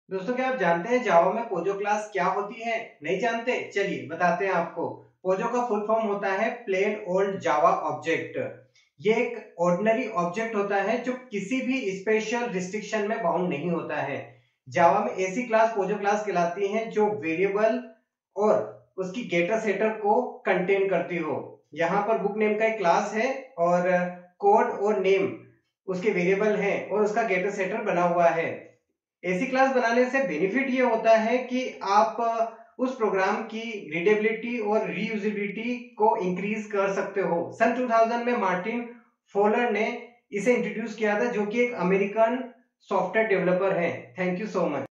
दोस्तों, क्या आप जानते हैं जावा में पोजो क्लास क्या होती है? नहीं जानते? चलिए बताते हैं आपको। पोजो का फुल फॉर्म होता है प्लेन ओल्ड जावा ऑब्जेक्ट। ये एक ऑर्डिनरी ऑब्जेक्ट होता है जो किसी भी स्पेशल रिस्ट्रिक्शन में बाउंड नहीं होता है। जावा में ऐसी क्लास पोजो क्लास कहलाती है जो वेरिएबल और उसकी गेटर सेटर को कंटेन करती हो। यहाँ पर बुक नेम का एक क्लास है और कोड और नेम उसके वेरिएबल है और उसका गेटर सेटर बना हुआ है। ऐसी क्लास बनाने से बेनिफिट ये होता है कि आप उस प्रोग्राम की रीडेबिलिटी और रीयूजेबिलिटी को इंक्रीज कर सकते हो। सन 2000 में मार्टिन फोलर ने इसे इंट्रोड्यूस किया था, जो कि एक अमेरिकन सॉफ्टवेयर डेवलपर है। Thank you so much.